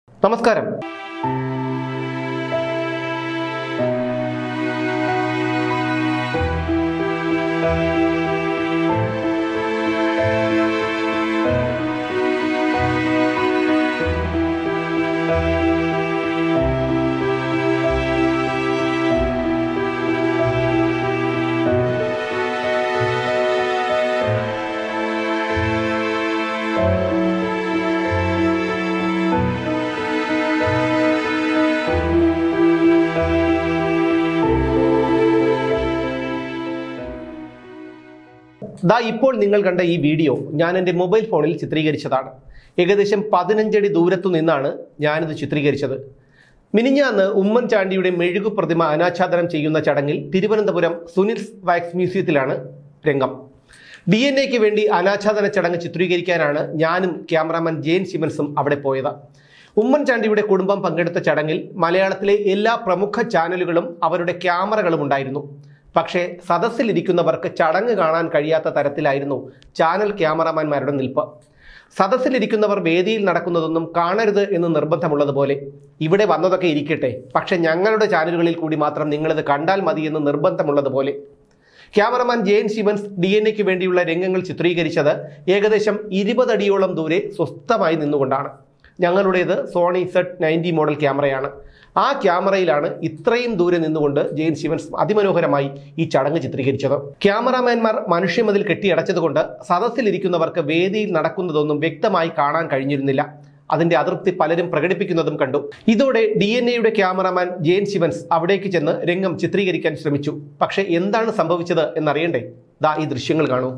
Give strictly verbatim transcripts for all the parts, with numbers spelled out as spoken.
നമസ്കാരം. ദാ ഇപ്പോൾ നിങ്ങൾ കണ്ട ഈ വീഡിയോ ഞാൻ എൻ്റെ മൊബൈൽ ഫോണിൽ ചിത്രീകരിച്ചതാണ്. ഏകദേശം പതിനഞ്ചടി ദൂരത്തു നിന്നാണ് ഞാനിത് ചിത്രീകരിച്ചത്. മിനിഞ്ഞാന്ന് ഉമ്മൻചാണ്ടിയുടെ മെഴുകു പ്രതിമ അനാച്ഛാദനം ചെയ്യുന്ന ചടങ്ങിൽ തിരുവനന്തപുരം സുനിൽസ് വാക്സ് മ്യൂസിയത്തിലാണ് രംഗം. ഡി എൻ എക്ക് വേണ്ടി അനാച്ഛാദന ചടങ്ങ് ചിത്രീകരിക്കാനാണ് ഞാനും ക്യാമറാമാൻ ജെയിൻ സിമൻസും അവിടെ പോയത്. ഉമ്മൻചാണ്ടിയുടെ കുടുംബം പങ്കെടുത്ത ചടങ്ങിൽ മലയാളത്തിലെ എല്ലാ പ്രമുഖ ചാനലുകളും അവരുടെ ക്യാമറകളും ഉണ്ടായിരുന്നു. പക്ഷേ സദസ്സിലിരിക്കുന്നവർക്ക് ചടങ്ങ് കാണാൻ കഴിയാത്ത തരത്തിലായിരുന്നു ചാനൽ ക്യാമറാമാൻമാരുടെ നിൽപ്പ്. സദസ്സിലിരിക്കുന്നവർ വേദിയിൽ നടക്കുന്നതൊന്നും കാണരുത് എന്ന് നിർബന്ധമുള്ളതുപോലെ ഇവിടെ വന്നതൊക്കെ ഇരിക്കട്ടെ, പക്ഷെ ഞങ്ങളുടെ ചാനലുകളിൽ കൂടി മാത്രം നിങ്ങളിത് കണ്ടാൽ മതി എന്ന് നിർബന്ധമുള്ളതുപോലെ. Cameraman Jain Simons D N എക്ക് വേണ്ടിയുള്ള രംഗങ്ങൾ ചിത്രീകരിച്ചത് ഏകദേശം ഇരുപത് അടിയോളം ദൂരെ സ്വസ്ഥമായി നിന്നുകൊണ്ടാണ്. ഞങ്ങളുടേത് സോണി സെഡ് നയൻറ്റി മോഡൽ ക്യാമറയാണ്. ആ ക്യാമറയിലാണ് ഇത്രയും ദൂരെ നിന്നുകൊണ്ട് ജെയിൻ സിമൻസ് അതിമനോഹരമായി ഈ ചടങ്ങ് ചിത്രീകരിച്ചത്. ക്യാമറാമാൻമാർ മനുഷ്യമതിൽ കെട്ടിയടച്ചതുകൊണ്ട് സദസ്സിലിരിക്കുന്നവർക്ക് വേദിയിൽ നടക്കുന്നതൊന്നും വ്യക്തമായി കാണാൻ കഴിഞ്ഞിരുന്നില്ല. അതിന്റെ അതൃപ്തി പലരും പ്രകടിപ്പിക്കുന്നതും കണ്ടു. ഇതോടെ ഡി എൻ എയുടെ ക്യാമറാമാൻ ജെയിൻ സിമൻസ് അവിടേക്ക് ചെന്ന് രംഗം ചിത്രീകരിക്കാൻ ശ്രമിച്ചു. പക്ഷെ എന്താണ് സംഭവിച്ചത് എന്നറിയണ്ടേ? ദാ ഈ ദൃശ്യങ്ങൾ കാണൂ.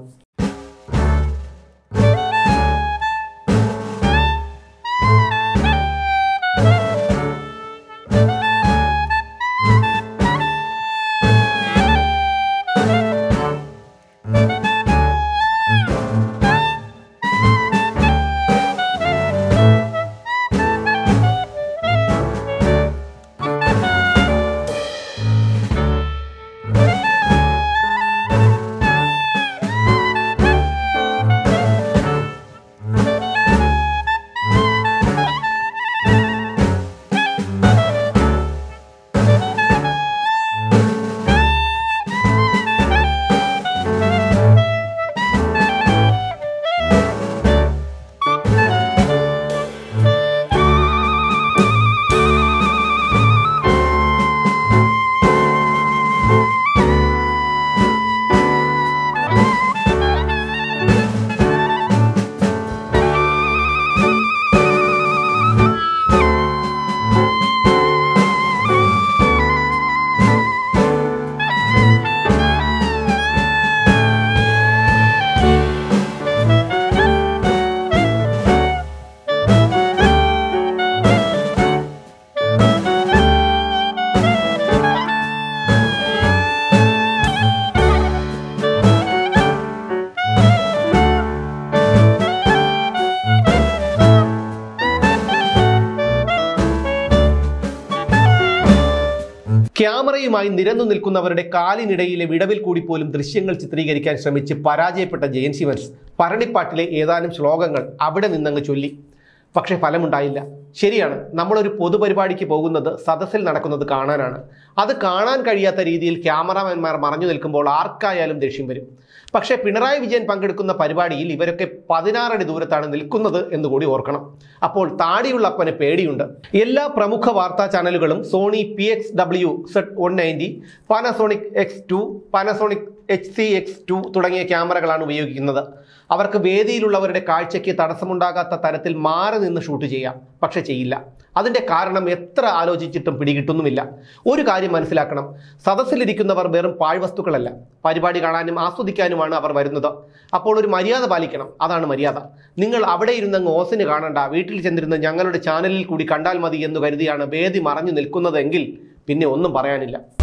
ക്യാമറയുമായി നിരന്നു നിൽക്കുന്നവരുടെ കാലിനിടയിലെ വിടവിൽ കൂടി പോലും ദൃശ്യങ്ങൾ ചിത്രീകരിക്കാൻ ശ്രമിച്ച് പരാജയപ്പെട്ട ജെയിൻ സിമൻസ് ഭരണിപ്പാട്ടിലെ ഏതാനും ശ്ലോകങ്ങൾ അവിടെ നിന്നങ്ങ് ചൊല്ലി. പക്ഷെ ഫലമുണ്ടായില്ല. ശരിയാണ്, നമ്മളൊരു പൊതുപരിപാടിക്ക് പോകുന്നത് സദസ്സിൽ നടക്കുന്നത് കാണാനാണ്. അത് കാണാൻ കഴിയാത്ത രീതിയിൽ ക്യാമറാമാൻമാർ മറഞ്ഞു നിൽക്കുമ്പോൾ ആർക്കായാലും ദേഷ്യം വരും. പക്ഷേ പിണറായി വിജയൻ പങ്കെടുക്കുന്ന പരിപാടിയിൽ ഇവരൊക്കെ പതിനാറടി ദൂരത്താണ് നിൽക്കുന്നത് എന്നുകൂടി ഓർക്കണം. അപ്പോൾ താടിയുള്ള അപ്പന് പേടിയുണ്ട്. എല്ലാ പ്രമുഖ വാർത്താ ചാനലുകളും Sony P X W Z one ninety, Panasonic X two, Panasonic H C X two തുടങ്ങിയ ക്യാമറകളാണ് ഉപയോഗിക്കുന്നത്. അവർക്ക് വേദിയിലുള്ളവരുടെ കാഴ്ചയ്ക്ക് തടസ്സമുണ്ടാകാത്ത തരത്തിൽ മാറി നിന്ന് ഷൂട്ട് ചെയ്യാം. പക്ഷെ ചെയ്യില്ല. അതിൻ്റെ കാരണം എത്ര ആലോചിച്ചിട്ടും പിടികിട്ടുന്നുമില്ല. ഒരു കാര്യം മനസ്സിലാക്കണം, സദസ്സിലിരിക്കുന്നവർ വെറും പാഴ്വസ്തുക്കളല്ല. പരിപാടി കാണാനും ആസ്വദിക്കാനുമാണ് അവർ വരുന്നത്. അപ്പോൾ ഒരു മര്യാദ പാലിക്കണം. അതാണ് മര്യാദ. നിങ്ങൾ അവിടെ ഇരുന്നങ്ങ് ഓസിന് കാണണ്ട, വീട്ടിൽ ചെന്നിരുന്ന് ഞങ്ങളുടെ ചാനലിൽ കൂടി കണ്ടാൽ മതി എന്ന് കരുതിയാണ് വേദി മറഞ്ഞു നിൽക്കുന്നതെങ്കിൽ പിന്നെ ഒന്നും പറയാനില്ല.